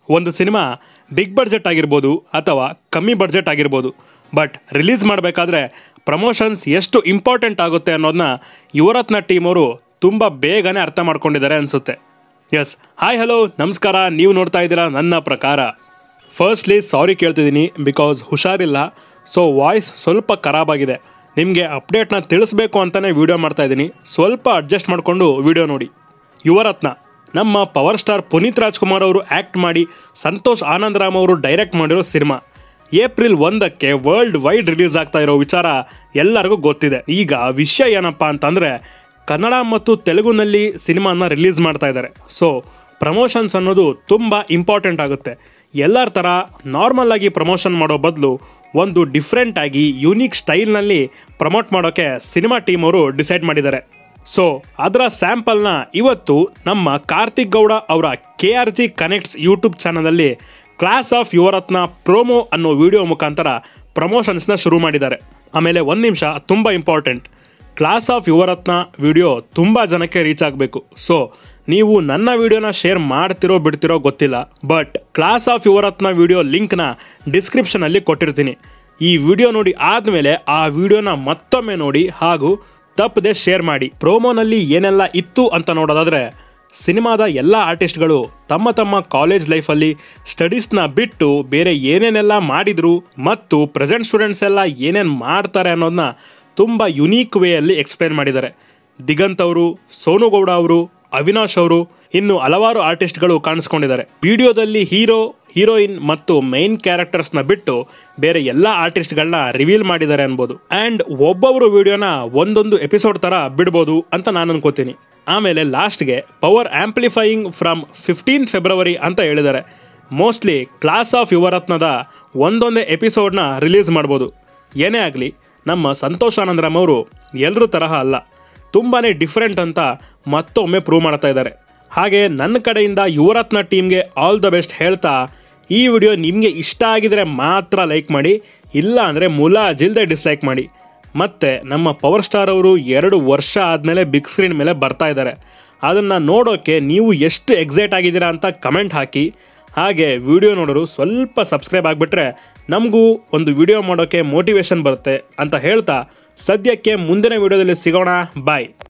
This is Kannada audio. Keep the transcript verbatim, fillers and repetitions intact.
ಒಂದು ಸಿನಿಮಾ ಬಿಗ್ ಬಡ್ಜೆಟ್ ಆಗಿರ್ಬೋದು ಅಥವಾ ಕಮ್ಮಿ ಬಡ್ಜೆಟ್ ಆಗಿರ್ಬೋದು, ಬಟ್ ರಿಲೀಸ್ ಮಾಡಬೇಕಾದ್ರೆ ಪ್ರಮೋಷನ್ಸ್ ಎಷ್ಟು ಇಂಪಾರ್ಟೆಂಟ್ ಆಗುತ್ತೆ ಅನ್ನೋದನ್ನ ಯುವರತ್ನ ಟೀಮ್ ಅವರು ತುಂಬ ಬೇಗನೆ ಅರ್ಥ ಮಾಡ್ಕೊಂಡಿದ್ದಾರೆ ಅನಿಸುತ್ತೆ. ಎಸ್, ಹಾಯ್ ಹಲೋ ನಮಸ್ಕಾರ, ನೀವು ನೋಡ್ತಾ ಇದ್ದೀರಾ ನನ್ನ ಪ್ರಕಾರ. ಫಸ್ಟ್ಲಿ ಸಾರಿ ಕೇಳ್ತಿದ್ದೀನಿ, ಬಿಕಾಸ್ ಹುಷಾರಿಲ್ಲ, ಸೊ ವಾಯ್ಸ್ ಸ್ವಲ್ಪ ಖರಾಬಾಗಿದೆ. ನಿಮಗೆ ಅಪ್ಡೇಟ್ನ ತಿಳಿಸ್ಬೇಕು ಅಂತಲೇ ವೀಡಿಯೋ ಮಾಡ್ತಾಯಿದ್ದೀನಿ, ಸ್ವಲ್ಪ ಅಡ್ಜಸ್ಟ್ ಮಾಡಿಕೊಂಡು ವೀಡಿಯೋ ನೋಡಿ. ಯುವರತ್ನ ನಮ್ಮ ಪವರ್ ಸ್ಟಾರ್ ಪುನೀತ್ ರಾಜ್ಕುಮಾರ್ ಅವರು ಆ್ಯಕ್ಟ್ ಮಾಡಿ ಸಂತೋಷ್ ಆನಂದರಾಮ್ ಅವರು ಡೈರೆಕ್ಟ್ ಮಾಡಿರೋ ಸಿನಿಮಾ ಏಪ್ರಿಲ್ ಒಂದಕ್ಕೆ ವರ್ಲ್ಡ್ ವೈಡ್ ರಿಲೀಸ್ ಆಗ್ತಾ ಇರೋ ವಿಚಾರ ಎಲ್ಲರಿಗೂ ಗೊತ್ತಿದೆ. ಈಗ ವಿಷಯ ಏನಪ್ಪ ಅಂತಂದರೆ, ಕನ್ನಡ ಮತ್ತು ತೆಲುಗುನಲ್ಲಿ ಸಿನಿಮಾನ ರಿಲೀಸ್ ಮಾಡ್ತಾ ಇದ್ದಾರೆ. ಸೊ ಪ್ರಮೋಷನ್ಸ್ ಅನ್ನೋದು ತುಂಬ ಇಂಪಾರ್ಟೆಂಟ್ ಆಗುತ್ತೆ. ಎಲ್ಲರ ಥರ ನಾರ್ಮಲ್ ಆಗಿ ಪ್ರಮೋಷನ್ ಮಾಡೋ ಬದಲು ಒಂದು ಡಿಫ್ರೆಂಟಾಗಿ ಯೂನಿಕ್ ಸ್ಟೈಲ್ನಲ್ಲಿ ಪ್ರಮೋಟ್ ಮಾಡೋಕ್ಕೆ ಸಿನಿಮಾ ಟೀಮ್ ಅವರು ಡಿಸೈಡ್ ಮಾಡಿದ್ದಾರೆ. ಸೊ ಅದರ ಸ್ಯಾಂಪಲ್ನ ಇವತ್ತು ನಮ್ಮ ಕಾರ್ತಿಕ್ ಗೌಡ ಅವರ K R G connects YouTube ಚಾನಲಲ್ಲಿ ಕ್ಲಾಸ್ ಆಫ್ ಯುವರತ್ನ ಪ್ರೋಮೋ ಅನ್ನೋ ವಿಡಿಯೋ ಮುಖಾಂತರ ಪ್ರಮೋಷನ್ಸ್ನ ಶುರು ಮಾಡಿದ್ದಾರೆ. ಆಮೇಲೆ ಒಂದು ನಿಮಿಷ, ತುಂಬ important, class of Yuvarathna video ತುಂಬ ಜನಕ್ಕೆ ರೀಚ್ ಆಗಬೇಕು. ಸೊ ನೀವು ನನ್ನ ವಿಡಿಯೋನ ಶೇರ್ ಮಾಡ್ತಿರೋ ಬಿಡ್ತಿರೋ ಗೊತ್ತಿಲ್ಲ, but class of Yuvarathna video ಲಿಂಕ್ನ ಡಿಸ್ಕ್ರಿಪ್ಷನಲ್ಲಿ ಕೊಟ್ಟಿರ್ತೀನಿ. ಈ ವಿಡಿಯೋ ನೋಡಿ ಆದಮೇಲೆ ಆ ವಿಡಿಯೋನ ಮತ್ತೊಮ್ಮೆ ನೋಡಿ ಹಾಗೂ ತಪ್ಪದೆ ಶೇರ್ ಮಾಡಿ. ಪ್ರೋಮೋನಲ್ಲಿ ಏನೆಲ್ಲ ಇತ್ತು ಅಂತ ನೋಡೋದಾದರೆ, ಸಿನಿಮಾದ ಎಲ್ಲ ಆರ್ಟಿಸ್ಟ್ಗಳು ತಮ್ಮ ತಮ್ಮ ಕಾಲೇಜ್ ಲೈಫಲ್ಲಿ ಸ್ಟಡೀಸ್ನ ಬಿಟ್ಟು ಬೇರೆ ಏನೇನೆಲ್ಲ ಮಾಡಿದರು ಮತ್ತು ಪ್ರೆಸೆಂಟ್ ಸ್ಟೂಡೆಂಟ್ಸ್ ಎಲ್ಲ ಏನೇನು ಮಾಡ್ತಾರೆ ಅನ್ನೋದನ್ನ ತುಂಬ ಯುನೀಕ್ ವೇಯಲ್ಲಿ ಎಕ್ಸ್ಪ್ಲೇನ್ ಮಾಡಿದ್ದಾರೆ. ದಿಗಂತ್ ಅವರು, ಸೋನು ಗೌಡ ಅವರು, ಅವಿನಾಶ್ ಅವರು, ಇನ್ನು ಹಲವಾರು ಆರ್ಟಿಸ್ಟ್ಗಳು ಕಾಣಿಸ್ಕೊಂಡಿದ್ದಾರೆ. ವಿಡಿಯೋದಲ್ಲಿ ಹೀರೋ, ಹೀರೋಯಿನ್ ಮತ್ತು ಮೈನ್ ಕ್ಯಾರೆಕ್ಟರ್ಸ್ನ ಬಿಟ್ಟು ಬೇರೆ ಎಲ್ಲ ಆರ್ಟಿಸ್ಟ್ಗಳನ್ನ ರಿವೀಲ್ ಮಾಡಿದ್ದಾರೆ ಅನ್ಬೋದು. ಆ್ಯಂಡ್ ಒಬ್ಬೊಬ್ಬರು ವಿಡಿಯೋನ ಒಂದೊಂದು ಎಪಿಸೋಡ್ ಥರ ಬಿಡ್ಬೋದು ಅಂತ ನಾನು ಅನ್ಕೋತೀನಿ. ಆಮೇಲೆ ಲಾಸ್ಟ್ಗೆ power amplifying from fifteen February ಅಂತ ಹೇಳಿದ್ದಾರೆ. ಮೋಸ್ಟ್ಲಿ ಕ್ಲಾಸ್ ಆಫ್ ಯುವರತ್ನದ ಒಂದೊಂದೇ ಎಪಿಸೋಡ್ನ ರಿಲೀಸ್ ಮಾಡ್ಬೋದು. ಏನೇ ಆಗಲಿ, ನಮ್ಮ ಸಂತೋಷ್ ಆನಂದರಾಮ್ ಅವರು ಎಲ್ಲರೂ ತರಹ ಅಲ್ಲ, ತುಂಬಾ ಡಿಫ್ರೆಂಟ್ ಅಂತ ಮತ್ತೊಮ್ಮೆ ಪ್ರೂವ್ ಮಾಡ್ತಾ ಇದ್ದಾರೆ. ಹಾಗೆ ನನ್ನ ಕಡೆಯಿಂದ ಯುವರತ್ನ ಟೀಮ್ಗೆ ಆಲ್ ದ ಬೆಸ್ಟ್ ಹೇಳ್ತಾ, ಈ ವಿಡಿಯೋ ನಿಮಗೆ ಇಷ್ಟ ಆಗಿದರೆ ಮಾತ್ರ ಲೈಕ್ ಮಾಡಿ, ಇಲ್ಲ ಅಂದರೆ ಮುಲಾಜಿಲ್ದೆ ಡಿಸ್ಲೈಕ್ ಮಾಡಿ. ಮತ್ತು ನಮ್ಮ ಪವರ್ ಸ್ಟಾರ್ ಅವರು ಎರಡು ವರ್ಷ ಆದಮೇಲೆ ಬಿಗ್ ಸ್ಕ್ರೀನ್ ಮೇಲೆ ಬರ್ತಾ ಇದ್ದಾರೆ. ಅದನ್ನು ನೋಡೋಕ್ಕೆ ನೀವು ಎಷ್ಟು ಎಕ್ಸೈಟ್ ಆಗಿದ್ದೀರಾ ಅಂತ ಕಮೆಂಟ್ ಹಾಕಿ. ಹಾಗೆ ವಿಡಿಯೋ ನೋಡೋರು ಸ್ವಲ್ಪ ಸಬ್ಸ್ಕ್ರೈಬ್ ಆಗಿಬಿಟ್ರೆ ನಮಗೂ ಒಂದು ವಿಡಿಯೋ ಮಾಡೋಕ್ಕೆ ಮೋಟಿವೇಶನ್ ಬರುತ್ತೆ ಅಂತ ಹೇಳ್ತಾ, ಸದ್ಯಕ್ಕೆ ಮುಂದಿನ ವಿಡಿಯೋದಲ್ಲಿ ಸಿಗೋಣ. ಬಾಯ್.